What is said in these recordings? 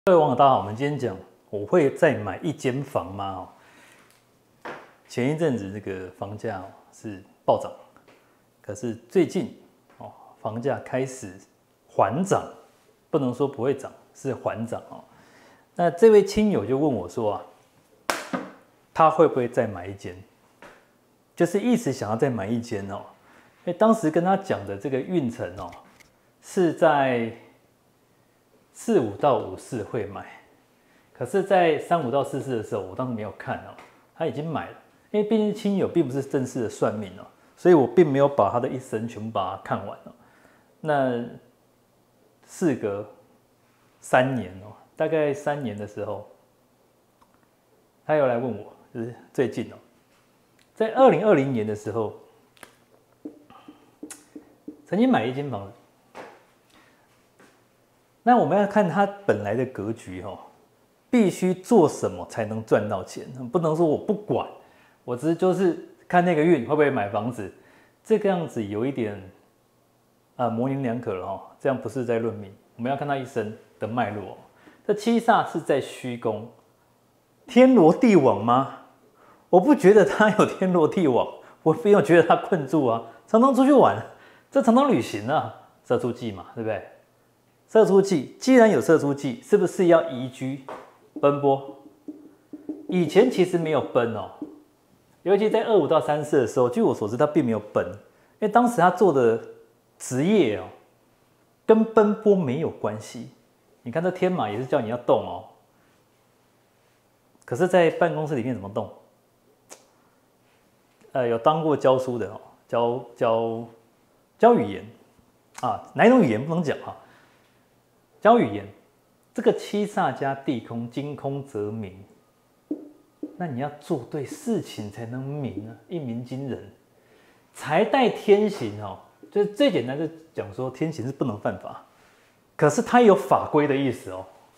各位网友大家好，我们今天讲我会再买一间房吗？前一阵子这个房价是暴涨，可是最近房价开始缓涨，不能说不会涨，是缓涨哦。那这位亲友就问我说他会不会再买一间？就是一直想要再买一间哦。因为当时跟他讲的这个运程是在45到54会买。可是，在35到44的时候，我当时没有看他已经买了，因为毕竟亲友并不是正式的算命所以我并没有把他的一生全部把它看完那事隔3年大概3年的时候，他又来问我，就是最近在2020年的时候，曾经买一间房子。那我们要看他本来的格局必须做什么才能赚到钱？不能说我不管，我只是就是看那个运会不会买房子，这个样子有一点模棱两可了这样不是在论命，我们要看他一生的脉络这七煞是在虚宫，天罗地网吗？我不觉得他有天罗地网，我没有觉得他困住常常出去玩，这常常旅行射出忌嘛，对不对？射出忌，既然有射出忌，是不是要移居？奔波，以前其实没有奔尤其在25到34的时候，据我所知，他并没有奔，因为当时他做的职业跟奔波没有关系。你看这天马也是叫你要动可是，在办公室里面怎么动？有当过教书的教语言哪一种语言不能讲教语言。这个七煞加地空，金空则名。那你要做对事情才能名一鸣惊人。财带天刑就是最简单的讲说，天刑是不能犯法，可是它有法规的意思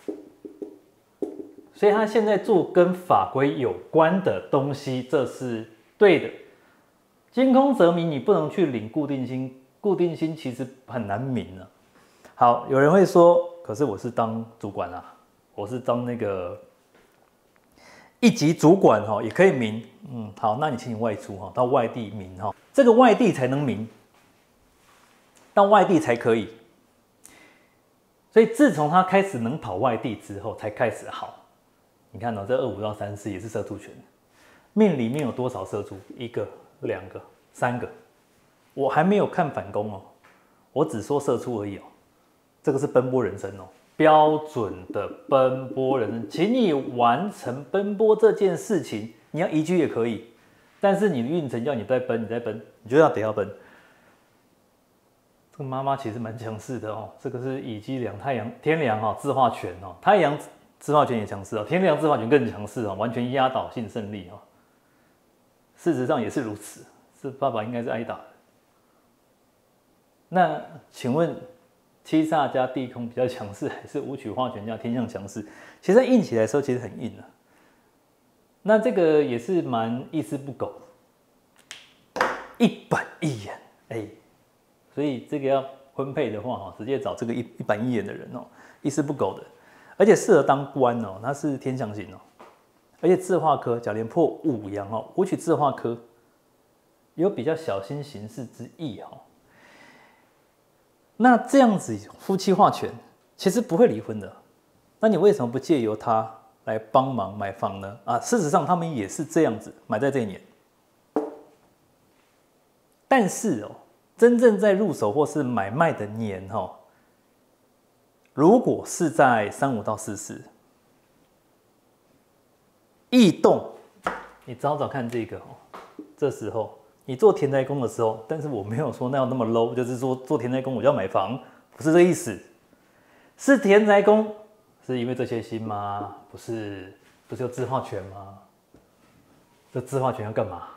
所以他现在做跟法规有关的东西，这是对的。金空则名，你不能去领固定薪，固定薪其实很难名好，有人会说，可是我是当主管我是当那个一级主管也可以名。好，那你请你外出到外地名这个外地才能名，到外地才可以。所以自从他开始能跑外地之后，才开始好。你看这25到34也是射出权，命里面有多少射出？1个、2个、3个，我还没有看反攻我只说射出而已这个是奔波人生标准的奔波人生，请你完成奔波这件事情。你要移居也可以，但是你的运程叫你再奔，你再奔，你就得要奔。这个妈妈其实蛮强势的这个是乙基梁太阳天梁自化权太阳自化权也强势天梁自化权更强势完全压倒性胜利事实上也是如此，是爸爸应该是挨打的。那请问？七煞加地空比较强势，还是武曲化权加天象强势？其实硬起来的时候，其实很硬那这个也是蛮一丝不苟，一板一眼所以这个要婚配的话直接找这个一板一眼的人一丝不苟的，而且适合当官他是天象型而且自化科甲廉破五阳武曲自化科有比较小心行事之意那这样子夫妻化权其实不会离婚的，那你为什么不借由他来帮忙买房呢？事实上他们也是这样子买在这一年，但是真正在入手或是买卖的年如果是在35到44，异动，你找找看这个这时候。你做田宅宫的时候，但是我没有说那么 low， 就是说做田宅宫我就要买房，不是这个意思。是田宅宫，是因为这些星吗？不是，不是有自化权吗？这自化权要干嘛？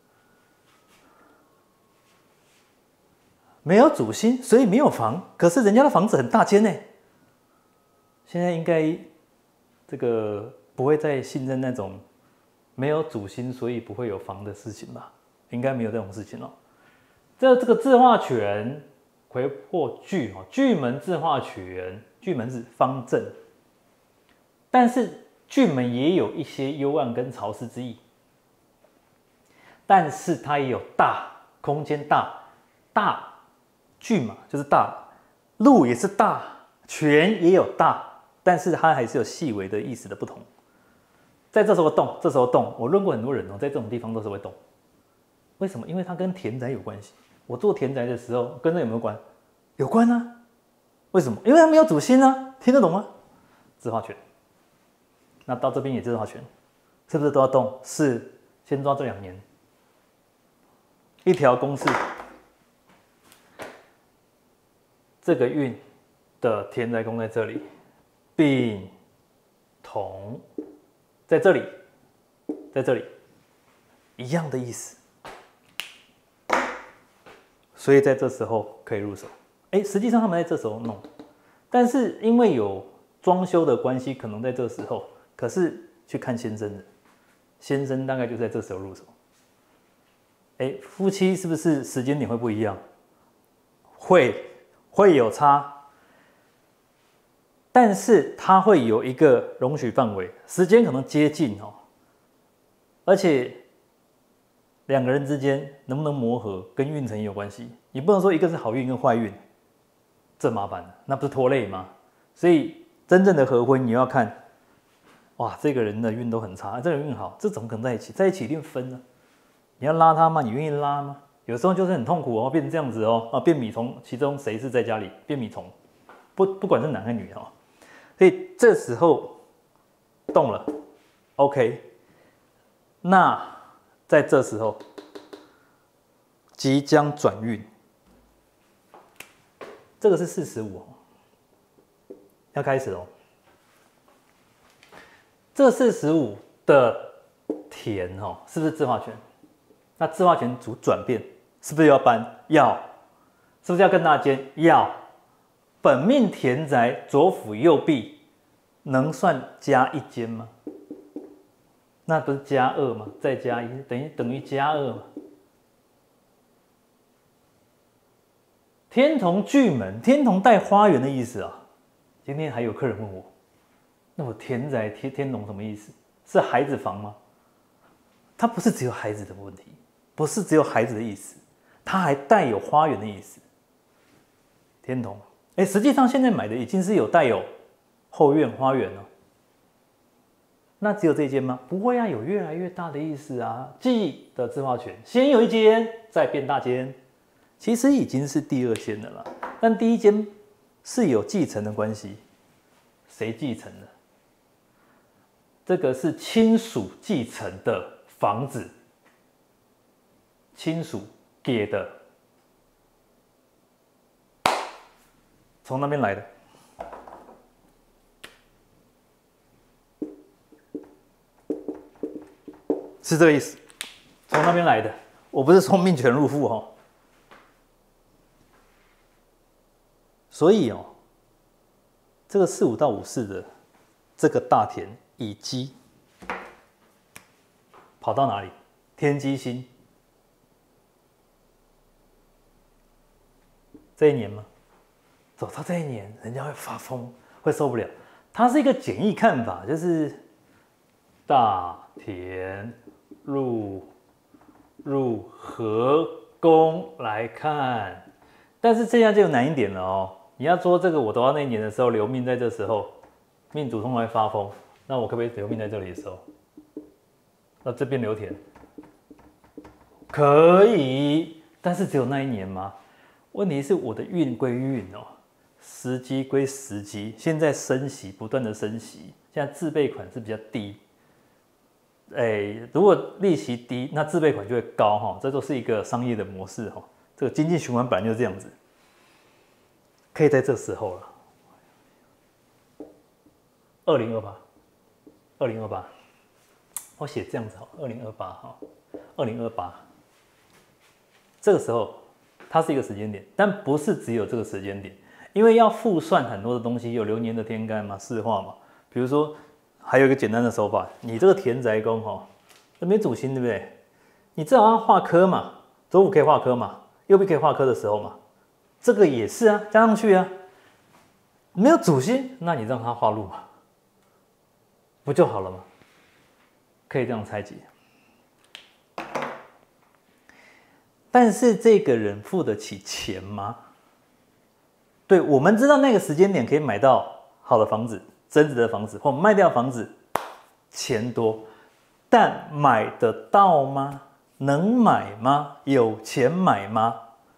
没有主星，所以没有房。可是人家的房子很大间呢。现在应该这个不会再信任那种没有主星，所以不会有房的事情吧？应该没有这种事情这个自化权回破巨门自化权，巨门是方正， 但是巨门也有一些幽暗跟潮湿之意，但是它也有大空间大巨嘛，就是大，禄也是大，权也有大，但是它还是有细微的意思的不同。在这时候动，这时候动，我论过很多人哦，在这种地方都是会动。为什么？因为它跟田宅有关系。我做田宅的时候，跟这有没有关？有关啊。为什么？因为它没有主星啊，听得懂吗？自化权。那到这边也自化权，是不是都要动？是，先抓这2年。一条公式，这个运的田宅宫在这里，丙同在这里，在这里，一样的意思。所以在这时候可以入手。实际上他们在这时候弄，但是因为有装修的关系，可能在这时候。可是去看先生的，先生大概就在这时候入手。夫妻是不是时间点会不一样？会有差，但是它会有一个容许范围，时间可能接近哦，而且2个人之间能不能磨合，跟运程也有关系。你不能说一个是好运，一个坏运，这麻烦了，那不是拖累吗？所以真正的合婚，你要看，哇，这个人的运都很差，这个人运好，这怎么可能在一起？在一起一定分呢。你要拉他吗？你愿意拉吗？有时候就是很痛苦哦，变成这样子哦，变米虫，其中谁是在家里变米虫？不管是男还女哦，所以这时候动了 ，OK， 那在这时候即将转运，这个是45哦，要开始哦。这45的田哦，是不是自化权？那自化权主转变，是不是要搬？要，是不是要更大间？要。本命田宅左辅右弼，能算加1间吗？那不是加2吗？再加1，等于加2嘛。天同巨门，天同带花园的意思啊。今天还有客人问我，那我田宅天同什么意思？是孩子房吗？它不是只有孩子的问题。不是只有孩子的意思，它还带有花园的意思。天同，实际上现在买的已经是有带有后院花园了。那只有这间吗？不会啊，有越来越大的意思啊。继的自化权，先有1间，再变大间，其实已经是第2间了啦。但第1间是有继承的关系，谁继承的？这个是亲属继承的房子。亲属给的，从那边来的，是这个意思。从那边来的，我不是说命权入户哦。所以哦，这个45到54的这个大田乙基跑到哪里？天机星。这一年吗？走到这一年，人家会发疯，会受不了。它是一个简易看法，就是大田入合宫来看，但是这样就难一点了哦。你要说这个，我走到那一年的时候留命在这时候，命主通常会发疯，那我可不可以留命在这里的时候？那这边留田可以，但是只有那一年吗？问题是我的运归运哦，时机归时机。现在升息，不断的升息，现在自备款是比较低。如果利息低，那自备款就会高哈，这都是一个商业的模式哈。这个经济循环本来就是这样子，可以在这时候了。2028，我写这样子哈，2028哈，2028，这个时候。它是一个时间点，但不是只有这个时间点，因为要复算很多的东西，有流年的天干嘛、四化嘛。比如说，还有一个简单的手法，你这个田宅宫哈，没主星对不对？你至少要画科嘛，左辅可以画科嘛，右弼可以画科的时候嘛，这个也是啊，加上去啊。没有主星，那你让他画路嘛。 不就好了吗？可以这样拆解。但是这个人付得起钱吗？对，我们知道那个时间点可以买到好的房子、增值的房子，或卖掉房子，钱多，但买得到吗？能买吗？有钱买吗？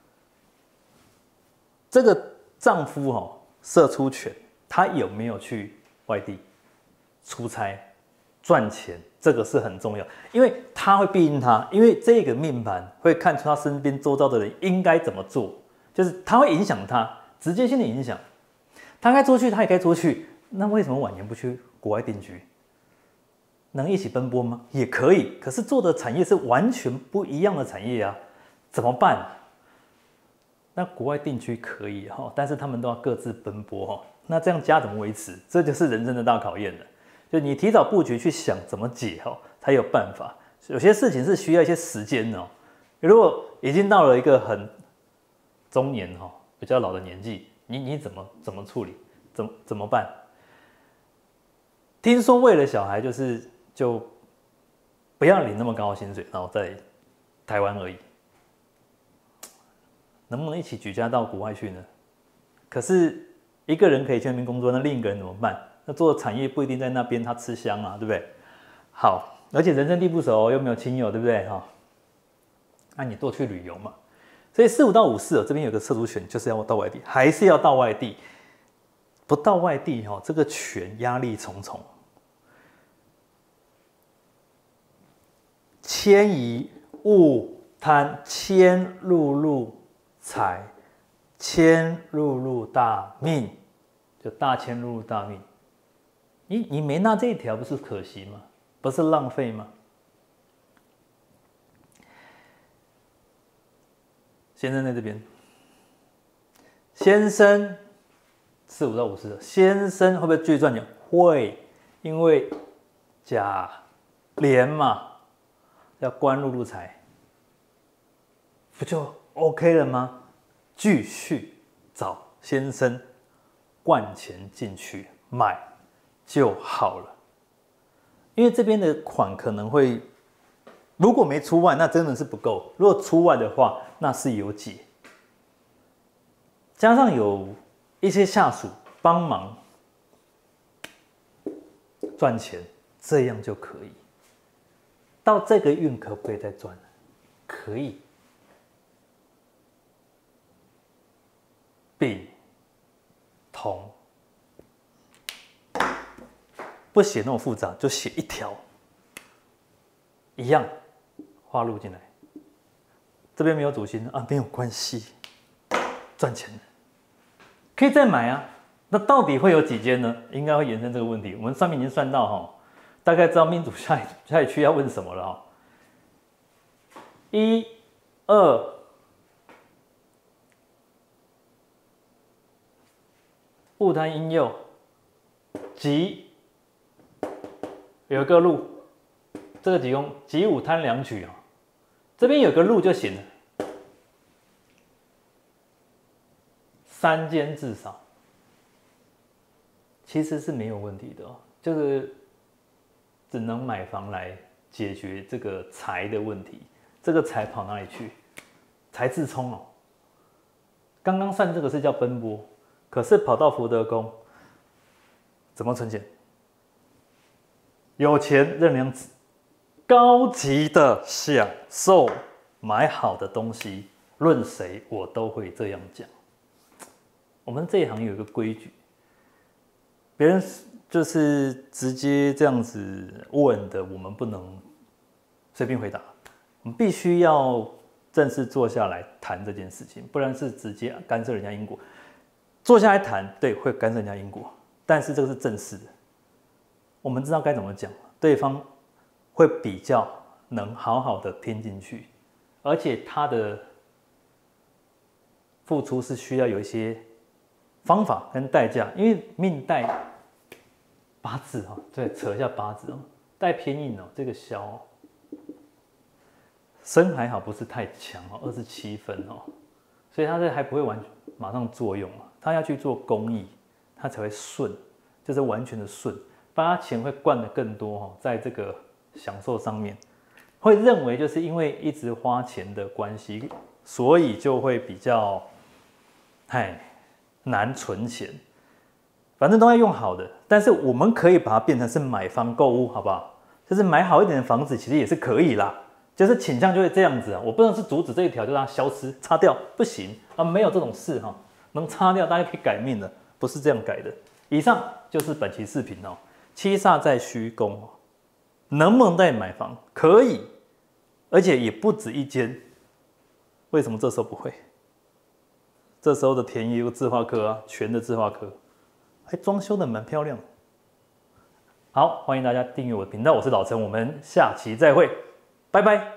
这个丈夫射出权，他有没有去外地出差赚钱？这个是很重要，因为他会庇应他，因为这个命盘会看出他身边周遭的人应该怎么做，就是他会影响他，直接性的影响。他该出去，他也该出去。那为什么晚年不去国外定居？能一起奔波吗？也可以，可是做的产业是完全不一样的产业啊，怎么办？那国外定居可以哈，但是他们都要各自奔波哈。那这样家怎么维持？这就是人生的大考验了。就你提早布局去想怎么解哈，才有办法。有些事情是需要一些时间哦。如果已经到了一个很中年哈，比较老的年纪，你怎么处理？怎么办？听说为了小孩就不要领那么高的薪水，然后在台湾而已。能不能一起举家到国外去呢？可是一个人可以去那边工作，那另一个人怎么办？那做的产业不一定在那边，他吃香啊，对不对？好，而且人生地不熟，又没有亲友，对不对？那你多去旅游嘛。所以45到54这边有个射出权，就是要到外地，还是要到外地。不到外地这个权压力重重。迁移物贪，迁入财，迁入大命，就大迁入大命。你没拿这一条，不是可惜吗？不是浪费吗？先生在这边，先生45到50的先生会不会继续赚钱？会，因为甲连嘛，要官入财，不就 OK 了吗？继续找先生灌钱进去买就好了。因为这边的款可能会，如果没出外，那真的是不够；如果出外的话，那是有解。加上有一些下属帮忙赚钱，这样就可以。到这个运可不可以再赚？可以。丙同，不写那么复杂，就写一条，一样划入进来。这边没有主星啊，没有关系，赚钱可以再买啊。那到底会有几间呢？应该会延伸这个问题。我们上面已经算到大概知道命主下一区要问什么了1、2。戊贪阴右，己有个禄，这个己宫己午贪两曲这边有个禄就行了，3间至少，其实是没有问题的就是只能买房来解决这个财的问题，这个财跑哪里去？财自冲刚刚算这个是叫奔波。可是跑到福德宫，怎么存钱？有钱认娘子，高级的享受，买好的东西，论谁我都会这样讲。我们这一行有一个规矩，别人就是直接这样子问的，我们不能随便回答，我们必须要正式坐下来谈这件事情，不然是直接干涉人家因果。坐下来谈，对，会干涉人家因果，但是这个是正式的，我们知道该怎么讲，对方会比较能好好的听进去，而且他的付出是需要有一些方法跟代价，因为命带八字对，扯一下八字带偏印这个小身还好，不是太强27分所以他这还不会马上作用他要去做公益，他才会顺，就是完全的顺。 把钱会灌得更多哈，在这个享受上面，会认为就是因为一直花钱的关系，所以就会比较难存钱。反正都要用好的，但是我们可以把它变成是买房购物，好不好？就是买好一点的房子，其实也是可以啦。就是倾向就会这样子啊，我不能是阻止这一条就让它消失擦掉，不行啊，没有这种事哈，能擦掉大家可以改命的，不是这样改的。以上就是本期视频哦，七煞在虚宫，能不能再买房？可以，而且也不止一间。为什么这时候不会？这时候的田也有自化科啊，全的自化科，还装修的蛮漂亮。好，欢迎大家订阅我的频道，我是老陈，我们下期再会，拜拜。